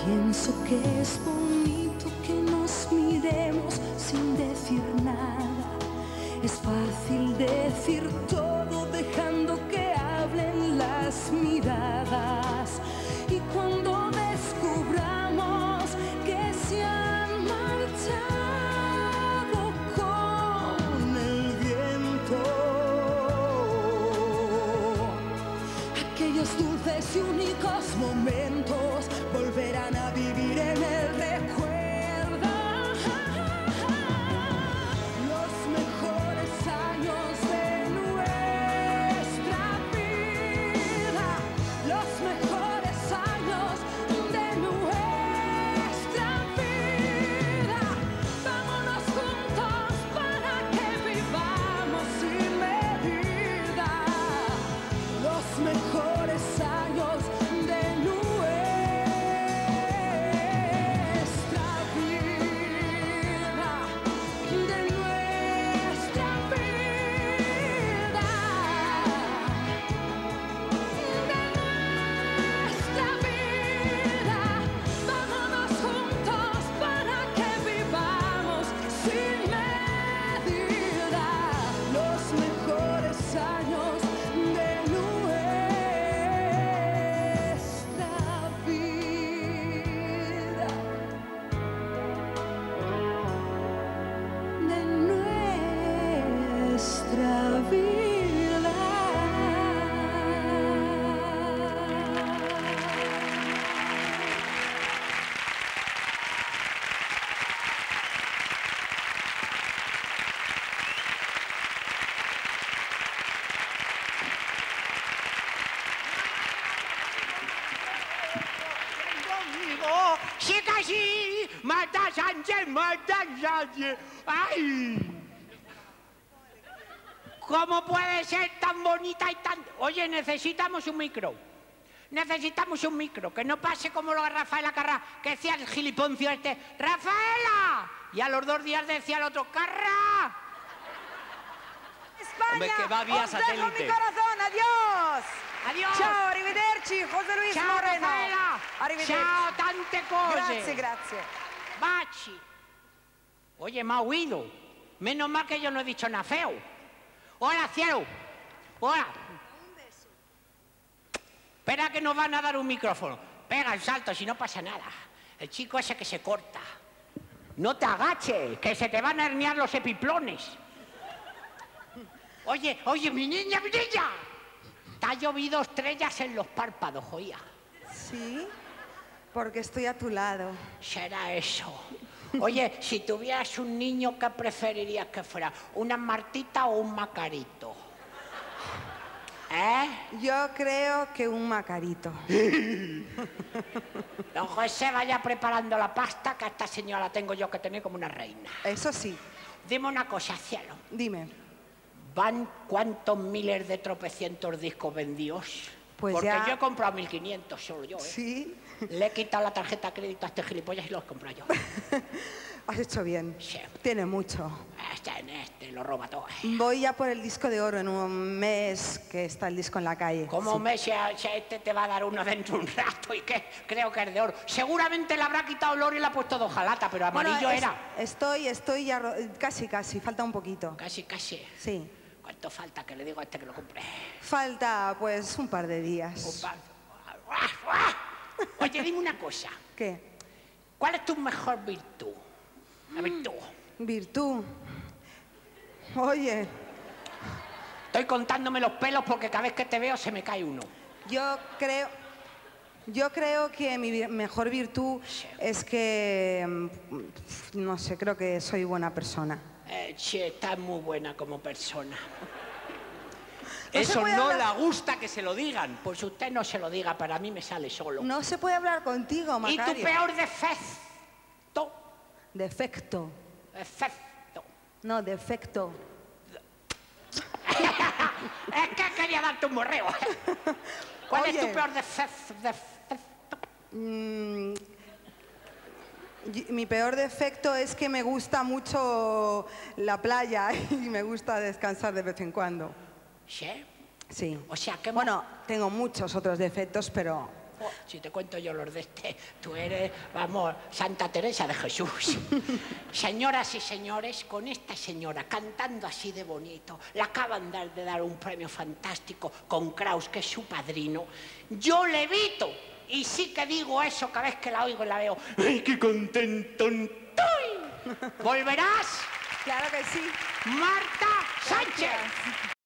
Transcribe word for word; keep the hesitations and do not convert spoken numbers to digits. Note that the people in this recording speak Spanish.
Pienso que es bonito que nos miremos sin decir nada. Es fácil decir todo dejando que hablen las miradas. Y cuando descubramos que se han marchado con el viento, aquellos dulces y únicos momentos volverán a vivir en el recuerdo. Los mejores años de nuestra vida, los mejores años de nuestra vida. Vámonos juntos para que vivamos sin medida. Los mejores años de nuestra vida, de nuestra vida, de nuestra vida. Vámonos juntos para que vivamos sin medida. Los mejores años de nuestra vida, de nuestra vida. Conmigo, sí que sí, Marta Sánchez, Marta Sánchez. ¡Ay! ¿Cómo puede ser tan bonita y tan...? Oye, necesitamos un micro. Necesitamos un micro, que no pase como lo de Rafaela Carrà, que decía el giliponcio este, ¡Rafaela! Y a los dos días decía el otro, ¡Carrà! España, Hombre, que va vía os dejo satélite. mi corazón, adiós. Adiós. Ciao, arrivederci, José Luis Ciao, Moreno. Rafaela. Arrivederci. Ciao, tante cose. Grazie, grazie. Bachi. Oye, me ha oído. Menos mal que yo no he dicho nada feo. Hola, cielo. Hola. Un beso. Espera que nos van a dar un micrófono. Pega el salto, si no pasa nada. El chico ese que se corta. No te agaches, que se te van a herniar los epiplones. Oye, oye, mi niña, mi niña. Te ha llovido estrellas en los párpados, joya. Sí, porque estoy a tu lado. Será eso. Oye, si tuvieras un niño, ¿qué preferirías que fuera? ¿Una Martita o un Macarito? ¿Eh? Yo creo que un Macarito. Don José, vaya preparando la pasta, que a esta señora la tengo yo que tener como una reina. Eso sí. Dime una cosa, cielo. Dime. ¿Van cuántos miles de tropecientos discos vendidos? Pues Porque ya... yo he comprado mil quinientos solo yo, ¿eh? Sí. Le he quitado la tarjeta de crédito a este gilipollas y los he comprado yo. Has hecho bien. Sí. Tiene mucho. Este, en este, lo roba todo. Voy ya por el disco de oro en un mes que está el disco en la calle. Como Sí. me sea, sea este te va a dar uno dentro de un rato y que creo que es de oro. Seguramente le habrá quitado el oro y le ha puesto de hojalata, pero amarillo Bueno, es- era. Estoy, estoy ya... ro- Casi, casi. Falta un poquito. Casi, casi. Sí. ¿Cuánto falta que le digo a este que lo compre? Falta, pues, un par de días. Un par- Oye, dime una cosa. ¿Qué? ¿Cuál es tu mejor virtud? La virtud. Virtud. Oye, Estoy contándome los pelos porque cada vez que te veo se me cae uno. yo creo... Yo creo que mi vi- mejor virtud es que... mm, No sé, creo que soy buena persona. Eh, sí, estás muy buena como persona. No se Eso puede no hablar- le gusta que se lo digan. Pues usted no se lo diga, para mí me sale solo. No se puede hablar contigo, ¿Y Macario. tu peor defecto? Defecto. Defecto. No, defecto. Es que quería darte un morreo. ¿Cuál es Oye. tu peor defecto? defecto? Mm, y- mi peor defecto es que me gusta mucho la playa y me gusta descansar de vez en cuando. ¿Sí? Sí. O sea, que... Bueno, tengo muchos otros defectos, pero Oh, si te cuento yo los de este, tú eres, vamos, Santa Teresa de Jesús. Señoras y señores, con esta señora cantando así de bonito, le acaban de, de dar un premio fantástico con Kraus, que es su padrino. Yo levito y sí que digo eso cada vez que la oigo y la veo. ¡Ay, qué contento estoy! ¿Volverás? Claro que sí. Marta Sánchez. Gracias.